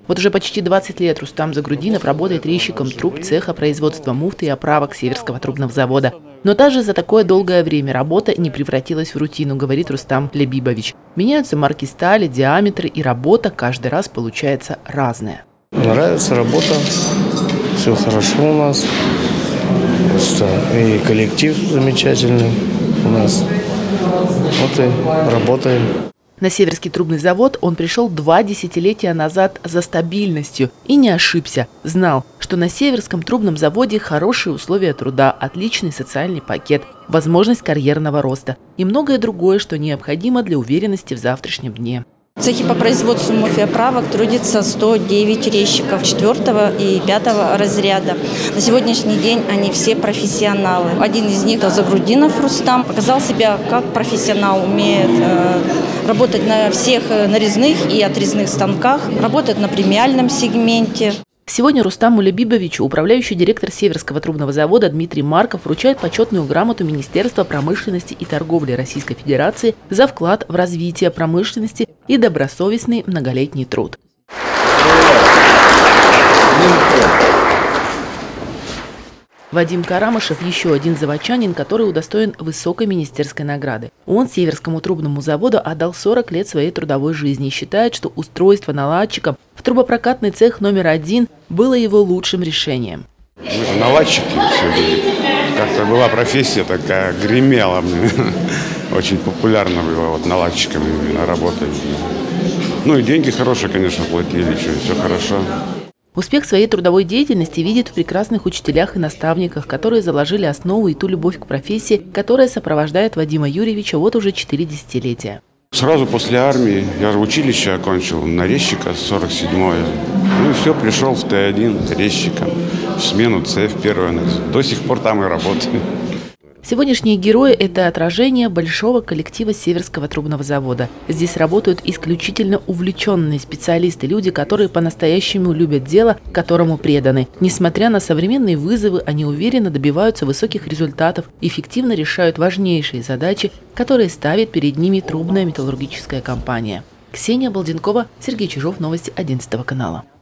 Вот уже почти 20 лет Рустам Загрудинов работает резчиком труб цеха производства муфты и оправок Северского трубного завода. Но также за такое долгое время работа не превратилась в рутину, говорит Рустам Лебибович. Меняются марки стали, диаметры, и работа каждый раз получается разная. Нравится работа, все хорошо у нас, и коллектив замечательный у нас. Вот и работаем. На Северский трубный завод он пришел 2 десятилетия назад за стабильностью и не ошибся. Знал, что на Северском трубном заводе хорошие условия труда, отличный социальный пакет, возможность карьерного роста и многое другое, что необходимо для уверенности в завтрашнем дне. В цехе по производству муфт и оправок трудится 109 резчиков 4 и 5 разряда. На сегодняшний день они все профессионалы. Один из них, Загрудинов Рустам, показал себя как профессионал, умеет работать на всех нарезных и отрезных станках, работает на премиальном сегменте. Сегодня Рустаму Лебибовичу управляющий директор Северского трубного завода Дмитрий Марков вручает почетную грамоту Министерства промышленности и торговли Российской Федерации за вклад в развитие промышленности и добросовестный многолетний труд. Вадим Карамышев – еще один заводчанин, который удостоен высокой министерской награды. Он Северскому трубному заводу отдал 40 лет своей трудовой жизни и считает, что устройство наладчиком в трубопрокатный цех номер 1 было его лучшим решением. Мы же наладчики все были. Как-то была профессия такая, гремела. Очень популярно было вот наладчиками именно работать. Ну и деньги хорошие, конечно, платили, все хорошо. Успех своей трудовой деятельности видит в прекрасных учителях и наставниках, которые заложили основу и ту любовь к профессии, которая сопровождает Вадима Юрьевича вот уже 4 десятилетия. Сразу после армии я училище окончил, нарезчика 47-е. Ну и все, пришел в Т1 резчиком, в смену ЦФ первую. До сих пор там и работаю. Сегодняшние герои – это отражение большого коллектива Северского трубного завода. Здесь работают исключительно увлеченные специалисты, люди, которые по-настоящему любят дело, которому преданы. Несмотря на современные вызовы, они уверенно добиваются высоких результатов, эффективно решают важнейшие задачи, которые ставит перед ними трубная металлургическая компания. Ксения Балденкова, Сергей Чижов, новости 11 канала.